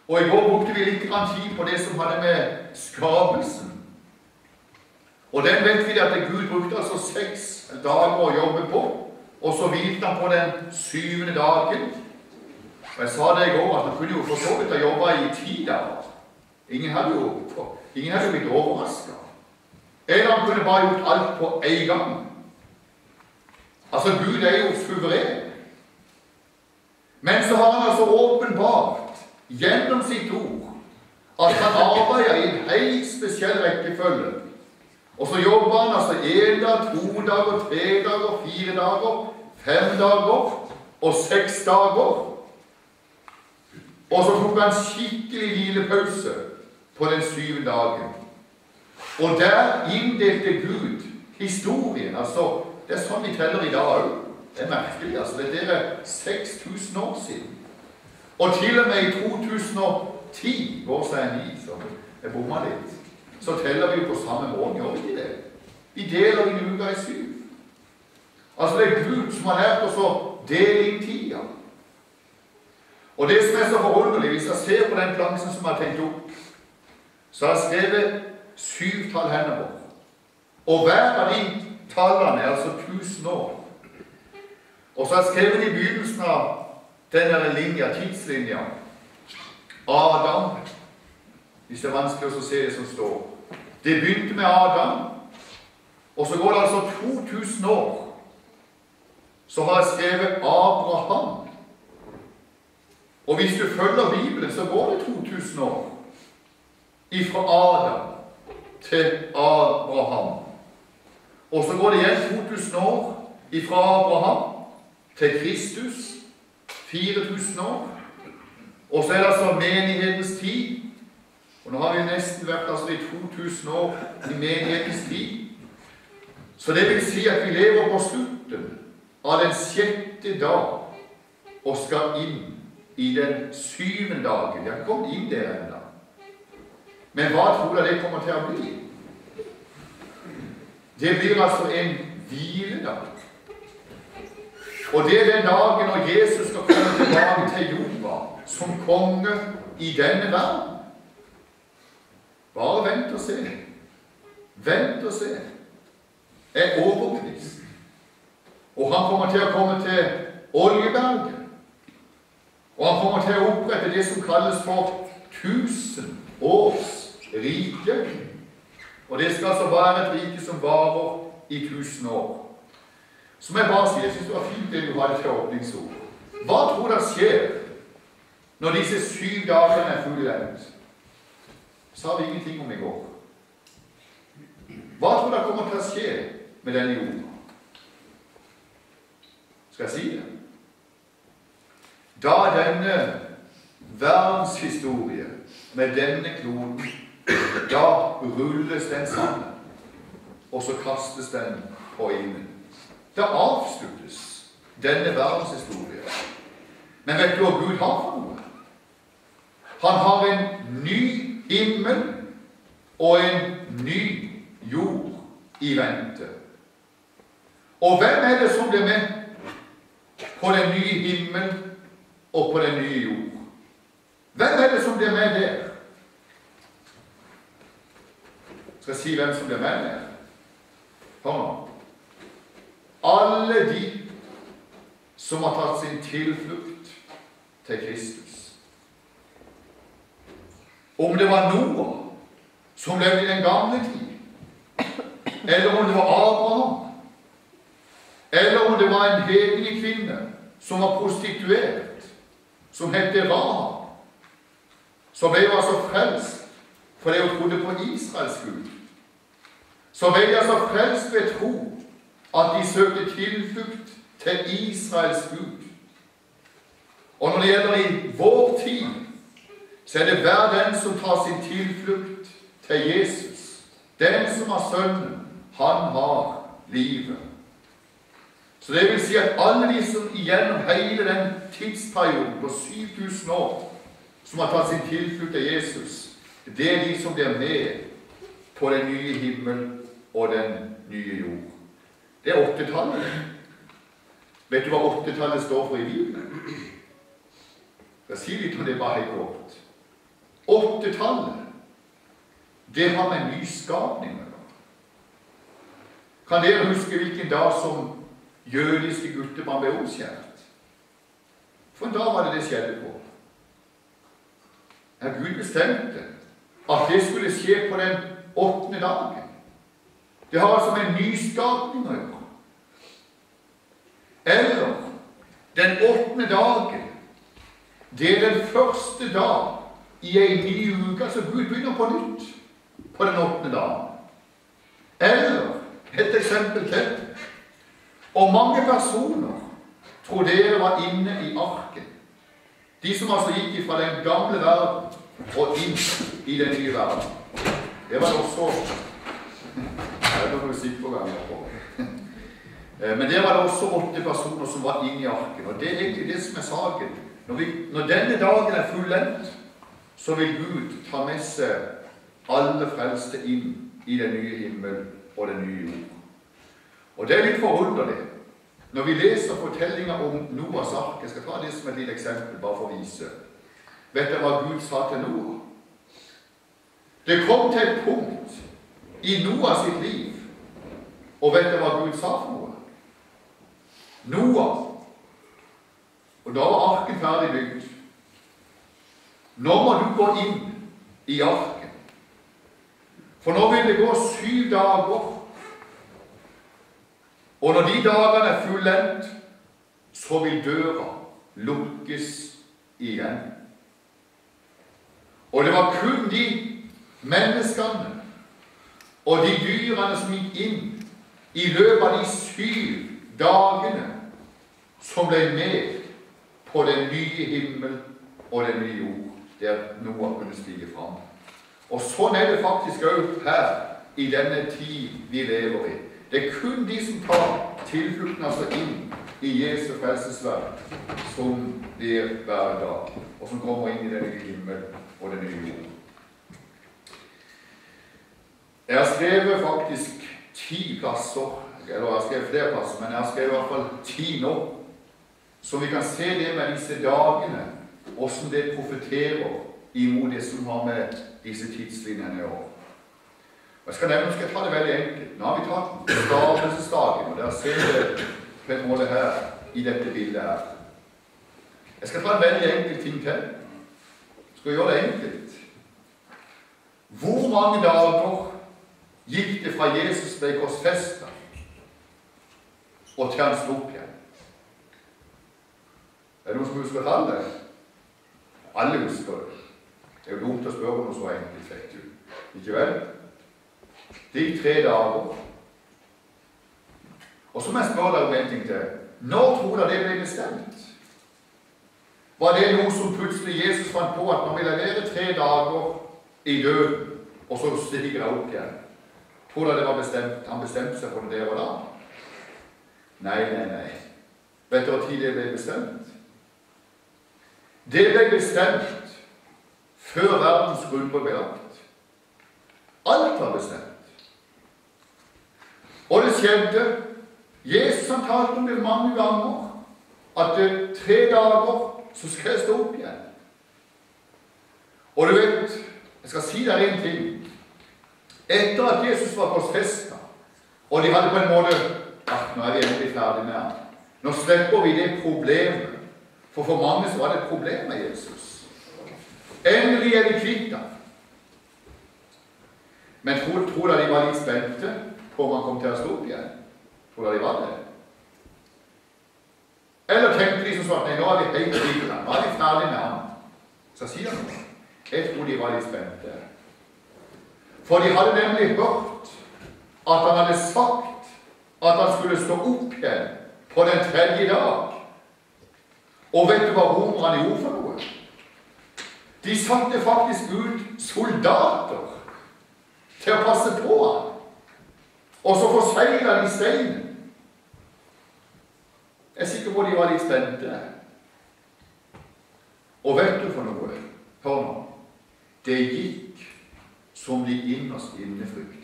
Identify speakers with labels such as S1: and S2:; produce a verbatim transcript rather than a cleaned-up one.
S1: Og i går brukte vi litt grann tid på det som hadde med skapelsen. Og den vet vi at Gud brukte altså seks dager å jobbe på, og så hvilte han på den syvende dagen. Og jeg sa det i går, at han kunne jo for så vidt ha jobbet i ti dager. Ingen hadde jo ingen hadde blitt overrasket. Eller han kunne bare gjort alt på en gang. Altså, Gud er jo suveren. Men så har han altså åpenbart gjennom sitt ord at han arbeider i en helt spesiell rekkefølge. Og så jobber han altså en dag, to dager, tre dager, fire dager, fem dager og seks dager. Og så tok han skikkelig hvilepause på den syvende dagen. Og der inndelte Gud historien. Altså, det er sånn vi teller i dag også. Det er merkelig, altså. Det er seks tusen år siden. Og til og med i to tusen og ti, går seg ni, så jeg bommer litt, så teller vi jo på samme måte, gjør vi ikke det? Vi deler inn uka i syv. Altså, det er Gud som har lært oss å dele inn tida. Og det som er så forunderlig, hvis jeg ser på den plansen som jeg har tenkt opp, så har jeg skrevet syvtall hender. Og hver av de tallene er altså tusen år. Og så har jeg skrevet i begynnelsen av denne linja, tidslinja, Adam, hvis det er vanskelig å se det som står. Det begynte med Adam, og så går det altså to tusen år. Så har jeg skrevet Abraham. Og hvis du følger Bibelen, så går det to tusen år. Ifra Adam til Abraham. Og så går det igjen to tusen år ifra Abraham til Kristus, fire tusen år. Og så er det altså menighetens tid. Og nå har vi nesten vært altså i to tusen år i menighetens tid. Så det vil si at vi lever på slutten av den sjette dag og skal inn i den syvende dagen. Jeg har kommet inn der enda. Men hva tror du det kommer til å bli? Det blir altså en hviledag. Og det er den dagen når Jesus skal komme tilbake til jorda som konge i denne verden. Bare vent og se. Vent og se. Er overbevist. Og han kommer til å komme til Oljeberget. Og han kommer til å opprette det som kalles for tusen års rike. Og det skal altså være et rike som varer i tusen år. Så må jeg bare si, jeg synes det var fint det du hadde til åpningsord. Hva tror du skjer når disse syv dagene er fullendt? Så har vi ingenting om i går. Hva tror du kommer til å skje med denne jorda? Skal jeg si det? Da denne verdenshistorie med denne kloden, da rulles den sammen, og så kastes den på ilden. Da avsluttes denne verdenshistorie. Men vet du hva Gud har for noe? Han har en ny himmel og en ny jord i vente. Og hvem er det som blir med på den nye himmel og på den nye jord? Hvem er det som blir med der? Skal jeg si hvem som blir med der? Hør nå. Alle de som har tatt sin tilflukt til Kristus. Om det var Noah som levde i den gamle tid, eller om det var Abraham, eller om det var en hedning kvinne som var prostituert, som hette Rahab, så ble hun altså frelst fordi hun trodde på Israels Gud. Så ble de altså frelst ved tro at de søkte tilflukt til Israels Gud. Og når det gjelder i vår tid, så er det hver den som tar sin tilflukt til Jesus. Den som har sønnen, han har livet. Så det vil si at alle de som igjennom hele den tidsperioden på syv tusen år, som har tatt sin tilflukt til Jesus, det er de som blir med på den nye himmel og den nye jord. Det er åttetallet. Vet du hva åttetallet står for i Bibelen? Jeg skal si litt om det bare helt kort. Åttetallet, det har med nyskapning å gjøre. Kan dere huske hvilken dag som jødiske guttebarn ble omskjært? For en dag var det det skjedde på. Ja, Gud bestemte at det skulle skje på den åttende dagen. Det har altså med nyskapning å gjøre. Eller, den åttende dagen, det er den første dag i en ny uke, så Gud begynner på nytt på den åttende dagen. Eller, et eksempel til. Og mange personer tror dere var inne i arken. De som altså gikk fra den gamle verden og inn i den nye verden. Det var også... Det er noe musikk på gang på. Men det var det også åtte personer som var inne i arken. Og det er egentlig det som er saken. Når, vi, når denne dagen er fullendt, så vil Gud ta med seg alle frelste inn i den nye himmel og den nye jord. Og det er litt forunderlig. Når vi leser fortellinger om Noahs ark, jeg skal ta det som et lite eksempel, bare for å vise. Vet dere hva Gud sa til Noah? Det kom til et punkt i Noah sitt liv, og vet dere hva Gud sa for noe? Noah, og da var arken ferdig bygd. Nå må du gå inn i arken, for nå vil det gå syv dager. Og når de dagene er fullendt, så vil døra lukkes igjen. Og det var kun de menneskene og de dyrene som gikk inn i løpet av de syv dagene som ble med på den nye himmel og den nye jord, der Noah kunne stige fram. Og sånn er det faktisk også her i denne tid vi lever i. Det er kun de som tar tilflukten altså inn i Jesu frelsesverk som blir hver dag, og som kommer inn i den nye himmel og den nye jord. Jeg har skrevet faktisk ti plasser, eller jeg har skrevet flere plasser, men jeg har skrevet i hvert fall ti nå, så vi kan se det med disse dagene, hvordan det profeterer imot det som har med disse tidslinjene å gjøre. Og jeg skal nevne, skal jeg ta det veldig enkelt. Nå har vi tatt skapelsesdagen, og dere ser det på en måte her, i dette bildet her. Jeg skal ta en veldig enkel ting til. Jeg skal gjøre det enkelt. Hvor mange dager gikk det fra Jesus ble korsfestet og til han sto opp igjen? Er det noen som husker tallet? Alle husker det. Det er jo dumt å spørre noe så enkelt, vet du. Ikke vel? Det gikk tre dager. Og så må jeg spørre deg om en ting til. Når tror dere det ble bestemt? Var det noe som plutselig Jesus fant på at man ville være tre dager i døden, og så stiger det opp igjen? Tror dere det var bestemt? Han bestemte seg for det der og da? Nei, nei, nei. Vet dere hva tid det ble bestemt? Det ble bestemt før verdens grunnlag ble lagt. Alt var bestemt. Og det skjedde. Jesus han talte om det mange ganger, at det tre dager så skal jeg stå opp igjen. Og du vet, jeg skal si deg en ting. Etter at Jesus var korsfestet, og de hadde på en måte, ah, nå er vi endelig ferdig med han. Nå slipper vi det problemet. For for mange så var det et problem med Jesus. Endelig er vi kvitt han. Men tror, tror dere de var litt spente på om han kom til å stå opp igjen? Tror dere de var det? Eller tenkte de som sagt, nei, nå er vi helt kvitt han. Nå er vi ferdig med han. Så sier han noe. Jeg tror de var litt spente. For de hadde nemlig hørt at han hadde sagt at han skulle stå opp igjen på den tredje dag. Og vet du hva romerne gjorde for noe? De satte faktisk ut soldater til å passe på han. Og så forseglet de steinen. Jeg er sikker på at de var litt spente. Og vet du for noe? Hør nå. Det gikk som de innerst inne fryktet.